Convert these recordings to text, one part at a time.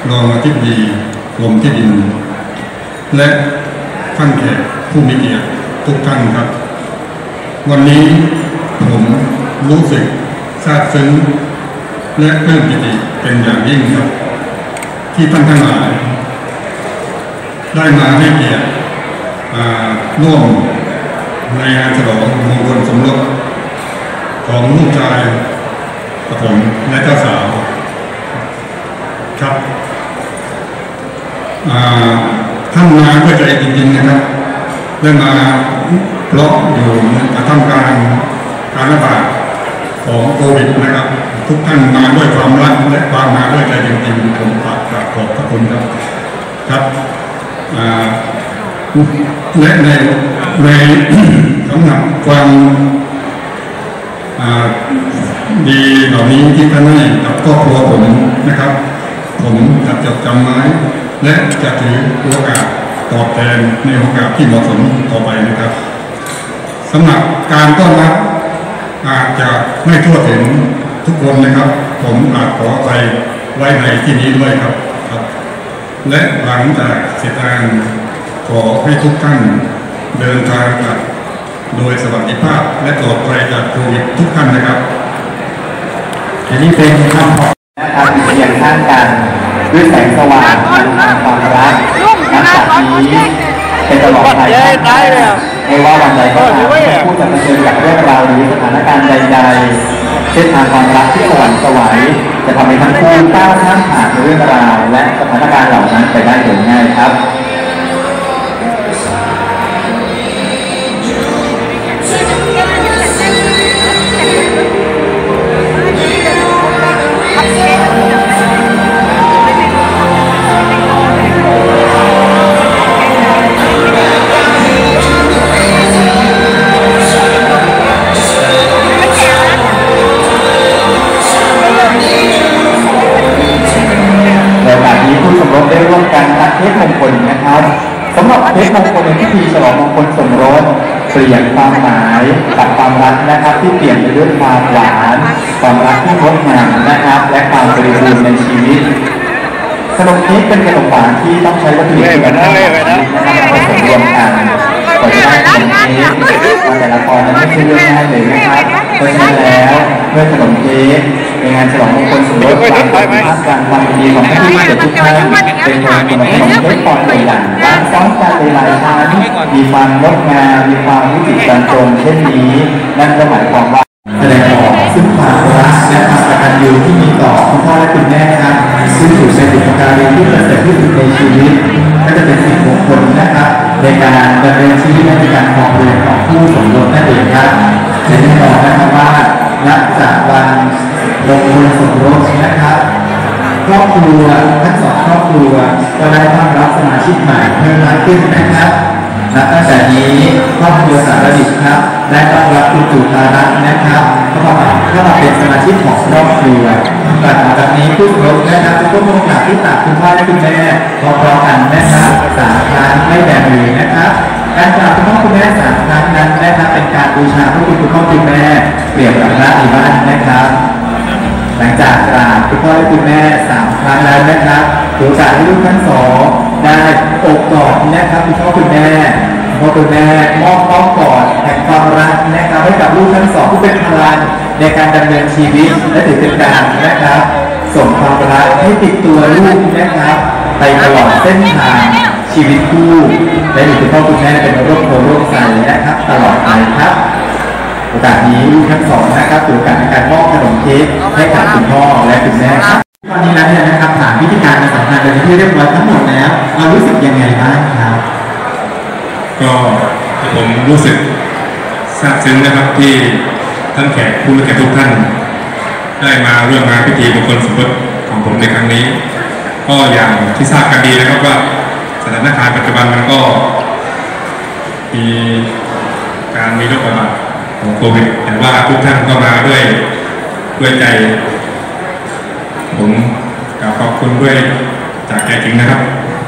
รองอธิบดีกรมที่ดินและท่านแขกผู้มีเกียรติทุกท่านครับวันนี้ผมรู้สึกซาบซึ้งและปลื้มปิติเป็นอย่างยิ่งครับที่ท่านทั้งหลายได้มาให้เกียรติร่วมในงานฉลองมงคลสมรสของลูกชายผมและเจ้าสาวครับท่านมาด้วยใจจริงๆนะครับได้มาเพราะอยู่ในท่ามกลางการระบาดของโควิดนะครับทุกท่านมาด้วยความรักและความมาด้วยใจจริงๆผมขอบพระคุณครับครับและในสำหรับความดีเหล่านี้ที่ท่านให้กับครอบครัวผมนะครับผมจะจดจำไว้และจะถือโอกาสตอบแทนในโอกาสที่เหมาะสมต่อไปนะครับสำหรับการต้อนรับอาจจะไม่ทั่วถึงทุกคนนะครับผมอาจขอไปไว้ในที่นี้ด้วยครับและหลังจากเสร็จงานขอให้ทุกท่านเดินทางกลับโดยสวัสดิภาพและปลอดภัยจากโควิดทุกท่านนะครับอันนี้เป็นคำขอนะครับเคียงข้างกันด้วยแสงสว่างทางความรักนับจากนี้เป็นตลอดไปไม่ว่าวันใดก็ตามผู้จะเผชิญกับเรื่องราวหรือสถานการณ์ใดๆเส้นทางความรักที่สว่างไสวจะทำให้ทั้งคู่ก้าวข้ามผ่านเรื่องราวและสถานการณ์เหล่านั้นไปได้โดยง่ายครับได้ร่วมกันตัดเค้กมงคลนะครับสำหรับเค้กมงคลในพิธีฉลองมงคลสมรสเปลี่ยนความหมายกับความรักนะครับที่เปลี่ยนไปด้วยความหวานความรักที่งดงามนะครับและความบริบูรณ์ในชีวิตขนมเค้กเป็นขนมหวานที่ต้องใช้วัตถุดิบที่เป็นธรรมชาตินะครับผสมรวมกันกว่าจะได้ขนมเค้กแต่ละคนนั้นไม่ใช่เรื่องง่ายเลยนะครับเพราะฉะนั้นแล้วเมื่อขนมเค้กในงานฉลองมงคลสมรสความภาคการความดีของผู้ที่เกิดทุกท่านเป็นคนขนมเค้กปอนตัวอย่างร้านซ้อนกันหลายชั้นมีความงดงามมีความวิจิตรบรรจงเช่นนี้นั่นก็หมายความว่าแสดงออกซึ่งความรักและความกตัญญูที่มีต่อคุณพ่อและคุณแม่ครับซึ่งถือเป็นบุพการีที่ประเสริฐที่สุดในชีวิตก็จะเป็นสิ่งมงคลนะครับในการดำเนินชีวิตในการครองเรือนของผู้สมรสนั่นเองครับและแน่นอนนะครับว่านับจากวันมงคลสมรสนะครับครอบครัวทั้งสองครอบครัวก็ได้ต้อนรับสมาชิกใหม่เพิ่มมากขึ้นนะครับนับตั้งแต่นี้ครอบครัวสารดิษครับได้ต้อนรับคุณจุฬารัตน์นะครับเข้ามาเป็นสมาชิกของครอบครัวหลังจากนี้ผู้สมรสนะครับจะต้องมีโอกาสที่ตักคุณพ่อและคุณแม่พร้อมๆกันนะครับ3 ครั้งไม่แบ่งมือนะครับการกราบคุณพ่อคุณแม่3 ครั้งนั้นนะครับเป็นการบูชาพระคุณพ่อคุณแม่เปรียบกับพระในบ้านนะครับหลังจากกราบคุณพ่อและคุณแม่3 ครั้งแล้วนะครับถือโอกาสให้ลูกทั้งสองได้อบกอดนะครับคุณพ่อคุณแม่พ่อคุณแม่มอบอ้อมกอดแห่งความรักนะครับให้กับลูกทั้งสองผู้เป็นพลังในการดำเนินชีวิตและถือเป็นการนะครับส่งความรักให้ติดตัวลูกนะครับไปตลอดเส้นทางชีวิตคู่และมีคุณพ่อคุณแม่เป็นร่มโพร่มใสนะครับตลอดไปครับโอกาสนี้ลูกทั้งสองนะครับถือโอกาสในการมอบขนมเค้กให้กับคุณพ่อและคุณแม่ตอนนี้แล้วเนี่ยนะครับผ่านพิธีการในสำคัญเป็นที่เรียบร้อยทั้งหมดแล้วเรารู้สึกยังไงบ้างครับก็ผมรู้สึกซาบซึ้งนะครับที่ท่านแขกผู้มีเกียรติทุกท่านได้มาร่วมงานพิธีมงคลสมรสของผมในครั้งนี้ก็อย่างที่ทราบกันดีนะครับว่าสถานการณ์ปัจจุบันมันก็มีการมีโรคระบาดของโควิดแต่ว่าทุกท่านก็มาด้วยใจผมขอบคุณด้วยจากใจจริงนะครับ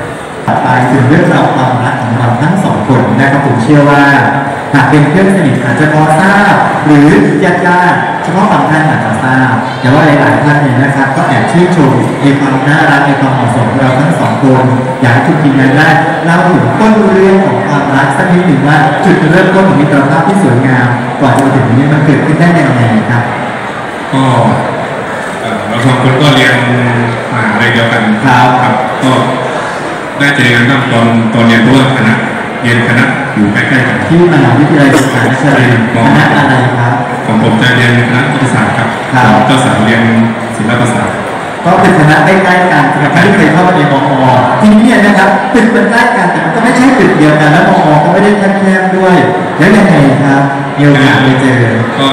ไปถึงเรื่องราวความรักของเราทั้งสองคนนะครับผมเชื่อว่าหากเป็นเพื่อนสนิทอาจจะพอทราบหรือญาติๆเฉพาะบางท่านอาจจะทราบแต่ว่าหลายๆท่านเนี่ยนะครับก็แอบชื่นชมในความน่ารักในความเหมาะสมของเราทั้งสองคนอยากให้ทุกทีมงานได้เล่าถึงต้นเรื่องของความรักสักนิดหนึ่งว่าจุดเริ่มต้นของมิตรภาพที่สวยงามก่อนจะมาถึงนี้มันเกิดขึ้นได้ยังไงครับก็เราสองคนก็เรียนมหาลัยเดียวกันครับก็ได้เจอกันตอนเรียนเพราะว่าคณะเรียนคณะอยู่ใกล้ๆกันที่มหาวิทยาลัยสงขลาเฉลิมคณะอะไรครับของผมจะเรียนคณะวิทยาศาสตร์ครับเจ้าสาวเรียนศิลปศาสตร์ก็เป็นคณะใกล้ๆกันกับที่เคยเข้าในมอทีนี้เนี่ยนะครับตึกเป็นใกล้กันแต่มันก็ไม่ใช่ตึกเดียวกันแล้วมอก็ไม่ได้แคบๆด้วยแล้วยังไงครับมีโอกาสไปเจอก็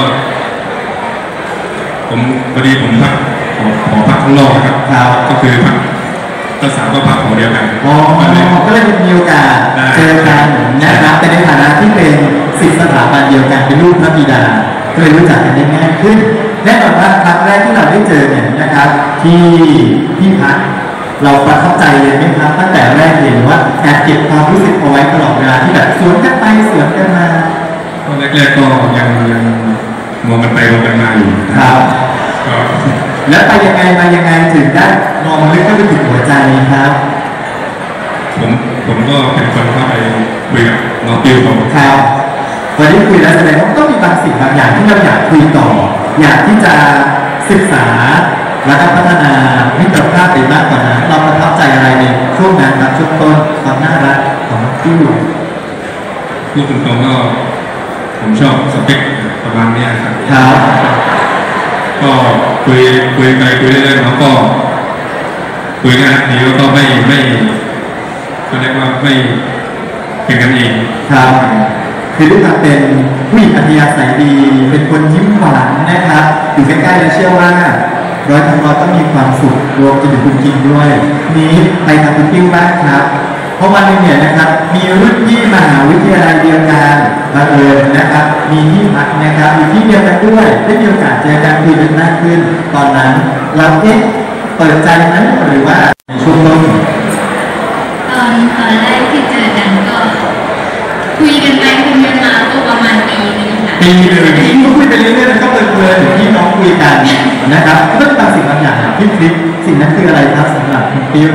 ผมพอดีผมพักขอพักข้างนอกครับก็คือพักเจ้าสาวก็พักหอเดียวกันก็เลยมีโอกาสเจอกันนะครับแต่ในฐานะที่เป็นศิษย์สถาบันเดียวกันเป็นลูกพระบิดาก็เลยรู้จักกันได้ง่ายขึ้นแน่นอนว่าครั้งแรกที่เราได้เจอเนี่ยนะครับที่พักเราประทับใจเลยไหมครับตั้งแต่แรกเห็นว่าการเก็บความรู้สึกเอาไว้ตลอดเวลาที่แบบสวนกันไปสวนกันมาแรกๆก็ยังมองกันไปมองกันมาอยู่ครับแล้วไปยังไงมายังไงถึงได้มองลึกเข้าไปถึงหัวใจครับผมก็เป็นคนเข้าไปคุยกับน้องติวผมครับวันนี้คุยแล้วแสดงว่าต้องมีบางสิ่งบางอย่างที่เราอยากคุยต่ออยากที่จะศึกษาและพัฒนาให้เกิดภาพไปมากกว่านั้นเราประทับใจอะไรในช่วงนั้นครับช่วงต้นความน่ารักของติวพูดตรงๆก็ผมชอบสเปคประมาณนี้ครับก็คุยไปคุยเรื่อยๆเขาก็คุยกันดีแล้วก็ไม่เขาเรียกว่าไม่เป็นกันเองครับคือด้วยความเป็นผู้หญิงอัธยาศัยดีเป็นคนยิ้มหวานนะครับอยู่ใกล้ๆแล้วเชื่อว่าร้อยทั้งร้อยต้องมีความสุขรวมจะถึงคุณกินด้วยนี้ไปทำคุณติ้วบ้างครับเพราะวันนึงเนี่ยนะครับมีรุ่นพี่มหาวิทยาลัยเดียวกันบังเอิญนะครับมีที่พักนะครับอยู่ที่เดียวกันด้วยได้มีโอกาสเจอกันคุยกันมากขึ้นตอนนั้นเราเปิดใจไหมหรือว่าในช่วงต้นตอนแรกที่เจอกันก็คุยกันไปคุยกันมาก็ประมาณปีนึงค่ะปีนึงก็คุยไปเรื่อยๆก็เพลินๆที่น้องคุยกันนะครับก็ต้องบางสิ่งบางอย่างที่คลิปสิ่งนั้นคืออะไรครับสำหรับคุณติ้ว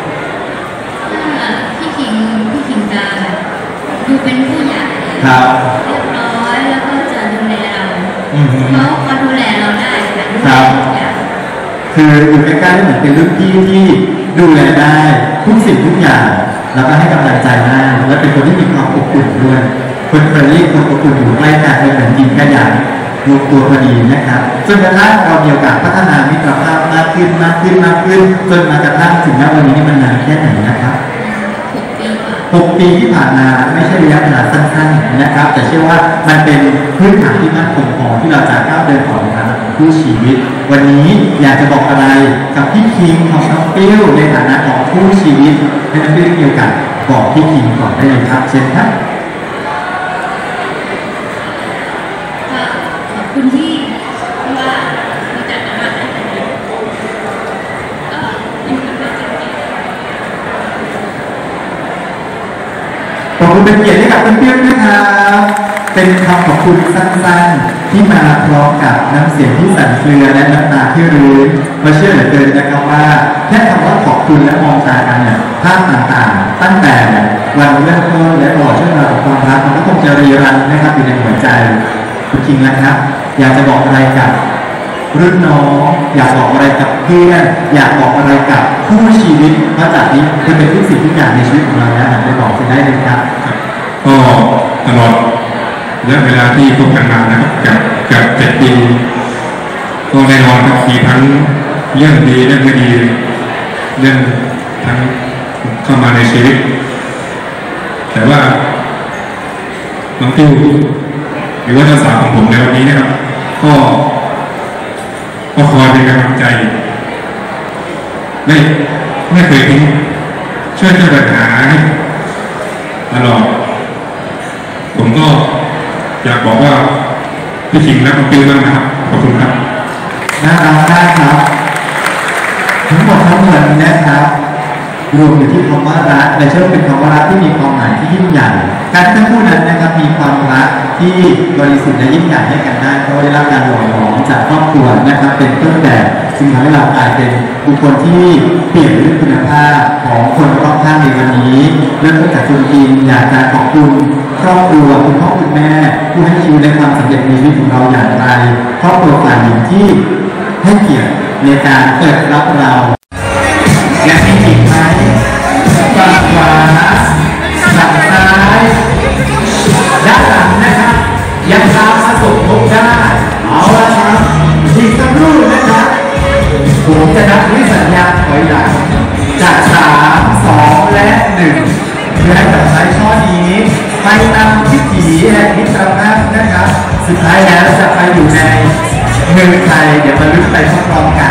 พี่คิงจะดูเป็นผู้ใหญ่เรียบร้อยแล้วก็จะดูแลเราเขาดูแลเราได้ค่ะดูแลทุกอย่างคืออยู่ใกล้ๆเหมือนเป็นรุ่นพี่ที่ดูแลได้ทุกสิ่งทุกอย่างแล้วก็ให้กำลังใจมากและเป็นคนที่มีความอบอุ่นด้วยคนเฟรนลี่คนอบอุ่นอยู่ใกล้กันเป็นเหมือนกินกระยานรวมตัวพอดีนะครับจนกระทั่งเรามีโอกาสพัฒนามิตรภาพมากขึ้นจนมากระทั่งถึงณวันนี้นี่มันนานแค่ไหนนะครับ6 ปีที่ผ่านมาไม่ใช่ระยะเวลาสั้นๆนะครับแต่เชื่อว่ามันเป็นพื้นฐานที่มั่นคงพอที่เราจะก้าวเดินต่อในทางคู่ชีวิตวันนี้อยากจะบอกอะไรกับพี่คิงของน้องติ้วในฐานะของคู่ชีวิตให้น้องติ้วมีโอกาสบอกพี่คิงก่อนได้เลยครับเช่นครับขอบคุณที่ว่ารู้จักกันมาตั้งแต่เด็กขอบคุณเป็นเกียรติให้กับเพื่อนๆนะครับเป็นคำขอบคุณสั้นๆที่มาพร้อมกับน้ำเสียงที่สั่นเครือและน้ำตาที่รื้นมาเชื่อเหลือเกินนะครับว่าแค่คำว่าขอบคุณและมองตากันเนี่ยภาพต่างๆตั้งแต่วันเริ่มต้นและตลอดช่วงเวลาของความรักมันก็คงจะรีรันนะครับอยู่ในหัวใจคุณคิงนะครับอยากจะบอกอะไรกับรุ่นน้องอยากบอกอะไรกับเพื่อนอยากบอกอะไรกับคู่ชีวิตเพราะจากนี้จะเป็นทุกสิ่งทุกอย่างในชีวิตของเราแล้วไปบอกจะได้เลยครับก็ตลอดและเวลาที่พบกันมานะครับกับ7 ปีก็แน่นอนครับมีทั้งเรื่องดีเรื่องไม่ดีเรื่องทั้งเข้ามาในชีวิตแต่ว่าน้องติ้วหรือว่าเจ้าสาวของผมในวันนี้นะครับก็คอยเป็นกำลังใจไม่เคยทิ้งช่วยแก้ปัญหาตลอดผมก็อยากบอกว่าพี่คิงและน้องติ้วมากนะครับขอบคุณครับน่ารักมากครับทั้งหมดนะครับรวมอยู่ที่คำว่ารักและเชื่อว่าเป็นคำว่ารักที่มีความหมายที่ยิ่งใหญ่การที่ทั้งคู่นั้นนะครับมีความรักที่บริสุทธิ์และยิ่งใหญ่ให้กันได้เพราะได้รับการหล่อหลอมจากครอบครัวนะครับเป็นต้นแบบซึ่งทำให้เรากลายเป็นบุคคลที่เปลี่ยนเรื่องคุณภาพของคนรอบข้างในวันนี้เริ่มต้นจากคุณอินอยากจะขอบคุณครอบครัวคุณพ่อคุณแม่ผู้ให้ชีวิตและความสำเร็จในชีวิตของเราอย่างไรครอบครัวฝ่ายหญิงที่ให้เกียรติในการเปิดรับเราและมีอีกไหมฝั่งขวาฝั่งซ้ายด้านหลังนะครับยังตามมาสมทบได้เอาละครับอีกสักครู่นะครับผมจะนับด้วยสัญญาณถอยหลังจาก3 2 และ 1เพื่อให้กับสายช่อนี้ไปตามวิถีแห่งมิตรภาพนะครับสุดท้ายแล้วจะไปอยู่ในเมืองไทยเดี๋ยวมาลุ้นไปพร้อมๆกัน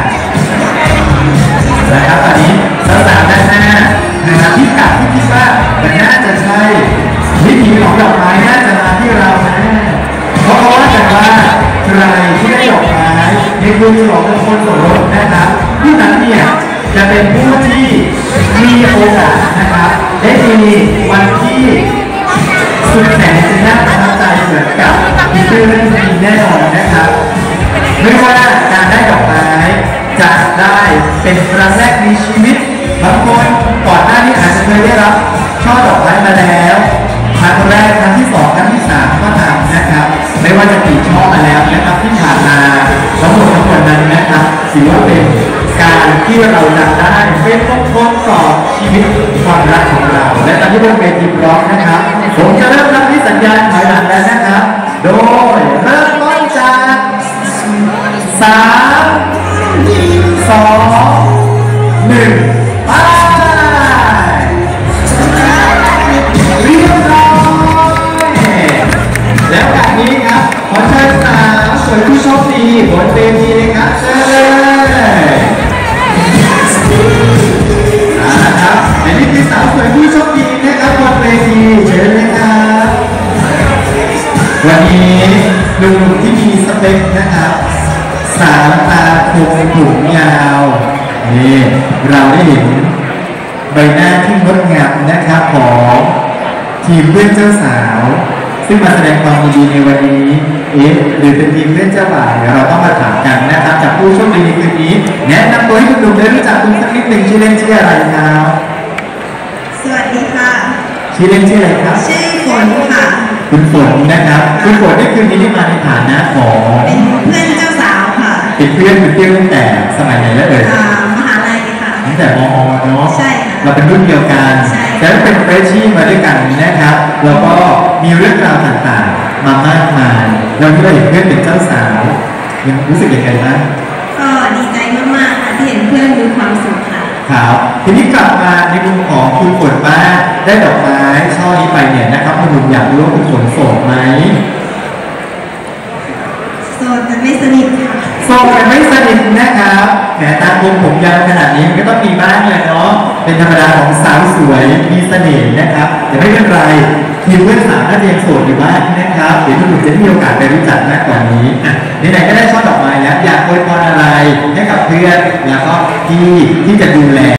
นะครับตอนนี้สาวๆด้านหน้านะครับที่กลับที่คิดว่ามันน่าจะใช่วิถีของดอกไม้น่าจะมาที่เรานะเพราะว่าแต่ว่าใครที่ได้ดอกไม้ในคืนฉลองมงคลสมรสนะครับผู้นั้นเนี่ยจะเป็นผู้ที่มีโอกาสนะครับได้มีวันที่สุดแสนจะน่าประทับใจเหมือนกับที่เพื่อนมีแน่นอนนะครับไม่ว่าการได้ดอกไม้จะได้เป็นครั้งแรกในชีวิตบางคนก่อนหน้านี้อาจจะเคยได้รับช่อดอกไม้มาแล้วครั้งแรกครั้งที่2ครั้งที่3ก็ตามนะครับไม่ว่าจะกี่ช่อมาแล้วนะครับที่ผ่านมาทั้งหมดนั้นนะครับถือว่าเป็นการที่เราจะได้เป็นมงคลต่อชีวิตความรักของเราและตอนที่บนเวทีพร้อมนะครับผมจะเริ่มนับที่สัญญาณถอยหลังแล้วนะครับโดยเริ่มต้นจาก3 2 1ไปเรียบร้อยแล้วแบบนี้ครับขอเชิญสาวสวยผู้โชคดีบนเวทีเลยครับเชิญเลยครับและนี่คือสาวสวยผู้โชคดีนะครับบนเวทีเชิญเลยครับวันนี้หนุ่มที่มีสเปคนะครับสาวตาคมผมยาวนี่เราได้เห็นใบหน้าที่งดงามนะครับของทีมเพื่อนเจ้าสาวซึ่งมาแสดงความยินดีในวันนี้หรือเป็นทีมเพื่อนเจ้าบ่าวเดี๋ยวเราต้องมาถามกันนะครับจากผู้โชคดีในคืนนี้แนะนำตัวให้คุณหนุ่มได้รู้จักคุณสักนิดหนึ่งชื่อเล่นชื่ออะไรครับสวัสดีค่ะชื่อเล่นชื่ออะไรครับชื่อฝนค่ะคุณฝนนะครับคุณฝนในคืนนี้ที่มาในฐานะของเป็นเพื่อนเจ้าสาวค่ะเป็นเพื่อนตั้งแต่สมัยไหนแล้วมหาลัยค่ะตั้งแต่ม.เนาะใช่ค่ะเราเป็นรุ่นเดียวกันแล้วเป็นเฟรชชี่มาด้วยกันนะครับแล้วก็มีเรื่องราวต่างๆมามากมายเราที่เราเห็นเพื่อนเป็นเจ้าสาวรู้สึกยังไงบ้างก็ดีใจมากๆค่ะที่เห็นเพื่อนมีความสุขค่ะครับทีนี้กลับมาในมุมของคุณฝนบ้างได้ดอกไม้ช่อนี้ไปเนี่ยนะครับคุณหนุ่มอยากรู้ว่าคุณฝนโสดไหมโสดแต่ไม่สนิทค่ะโสดแต่ไม่สนิทนะครับแหมตาคมผมยาวขนาดนี้มันก็ต้องมีบ้างเลยเนาะเป็นธรรมดาของสาวสวยมีเสน่ห์นะครับแต่ไม่เป็นไรทีมเพื่อนสาวน่าจะยังโสดอยู่บ้างนะครับเดี๋ยวคุณหนุ่มจะได้มีโอกาสไปรู้จักมากกว่านี้ไหนๆก็ได้ช่อดอกไม้แล้วอยากอวยพรอะไรให้กับเพื่อนแล้วก็ที่จะดูแล